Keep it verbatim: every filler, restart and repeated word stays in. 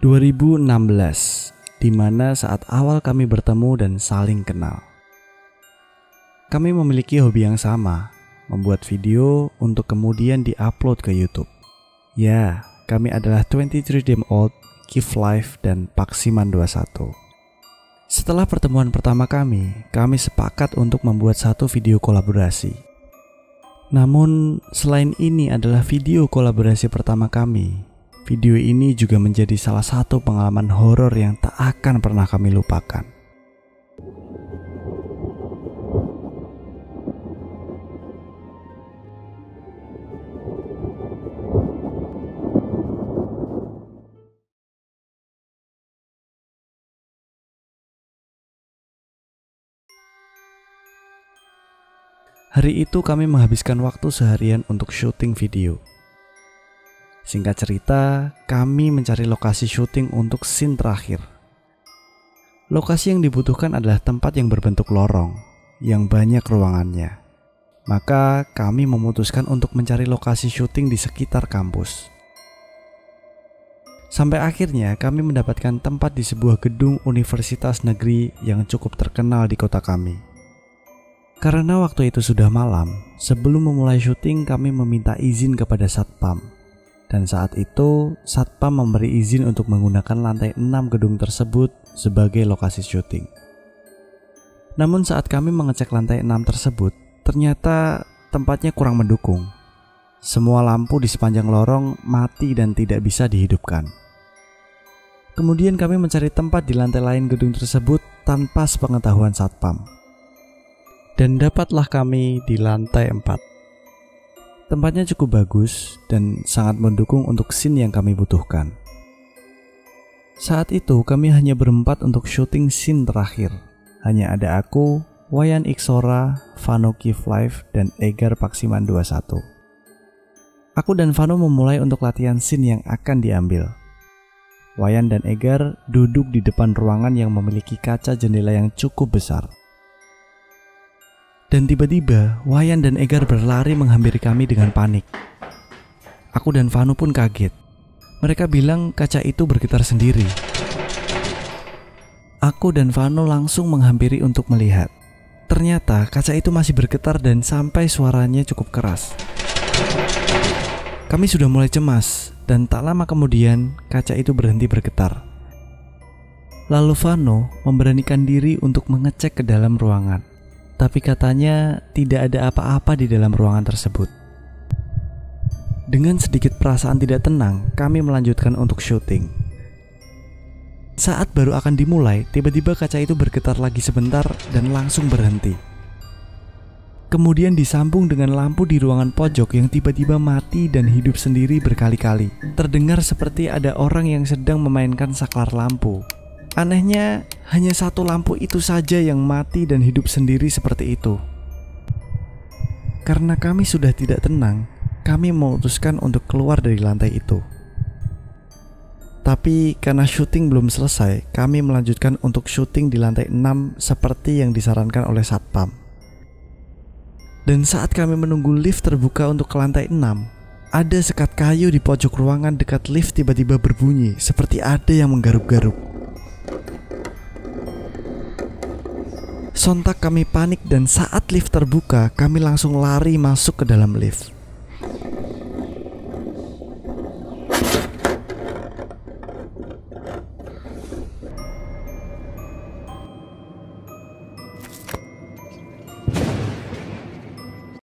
dua ribu enam belas, di mana saat awal kami bertemu dan saling kenal. Kami memiliki hobi yang sama, membuat video untuk kemudian diupload ke YouTube. Ya, kami adalah dua puluh tiga Dem Old, Keith Life, dan Paksiman dua puluh satu. Setelah pertemuan pertama kami, kami sepakat untuk membuat satu video kolaborasi. Namun, selain ini adalah video kolaborasi pertama kami, video ini juga menjadi salah satu pengalaman horor yang tak akan pernah kami lupakan. Hari itu kami menghabiskan waktu seharian untuk syuting video. Singkat cerita, kami mencari lokasi syuting untuk scene terakhir. Lokasi yang dibutuhkan adalah tempat yang berbentuk lorong, yang banyak ruangannya. Maka kami memutuskan untuk mencari lokasi syuting di sekitar kampus. Sampai akhirnya kami mendapatkan tempat di sebuah gedung universitas negeri yang cukup terkenal di kota kami. Karena waktu itu sudah malam, sebelum memulai syuting kami meminta izin kepada Satpam. Dan saat itu, Satpam memberi izin untuk menggunakan lantai enam gedung tersebut sebagai lokasi syuting. Namun saat kami mengecek lantai enam tersebut, ternyata tempatnya kurang mendukung. Semua lampu di sepanjang lorong mati dan tidak bisa dihidupkan. Kemudian kami mencari tempat di lantai lain gedung tersebut tanpa sepengetahuan Satpam. Dan dapatlah kami di lantai empat. Tempatnya cukup bagus dan sangat mendukung untuk scene yang kami butuhkan. Saat itu kami hanya berempat untuk syuting scene terakhir. Hanya ada aku, Wayan Iksora, Vano Keith Life, dan Egar Paksiman dua puluh satu. Aku dan Vano memulai untuk latihan scene yang akan diambil. Wayan dan Egar duduk di depan ruangan yang memiliki kaca jendela yang cukup besar. Dan tiba-tiba, Wayan dan Egar berlari menghampiri kami dengan panik. Aku dan Vano pun kaget. Mereka bilang kaca itu bergetar sendiri. Aku dan Vano langsung menghampiri untuk melihat. Ternyata kaca itu masih bergetar dan sampai suaranya cukup keras. Kami sudah mulai cemas dan tak lama kemudian kaca itu berhenti bergetar. Lalu Vano memberanikan diri untuk mengecek ke dalam ruangan. Tapi katanya tidak ada apa-apa di dalam ruangan tersebut. Dengan sedikit perasaan tidak tenang, kami melanjutkan untuk syuting. Saat baru akan dimulai, tiba-tiba kaca itu bergetar lagi sebentar dan langsung berhenti. Kemudian disambung dengan lampu di ruangan pojok yang tiba-tiba mati dan hidup sendiri berkali-kali. Terdengar seperti ada orang yang sedang memainkan saklar lampu. Anehnya, hanya satu lampu itu saja yang mati dan hidup sendiri seperti itu. Karena kami sudah tidak tenang, kami memutuskan untuk keluar dari lantai itu. Tapi karena syuting belum selesai, kami melanjutkan untuk syuting di lantai enam seperti yang disarankan oleh Satpam. Dan saat kami menunggu lift terbuka untuk ke lantai enam, ada sekat kayu di pojok ruangan dekat lift tiba-tiba berbunyi seperti ada yang menggaruk-garuk. Sontak kami panik dan saat lift terbuka, kami langsung lari masuk ke dalam lift.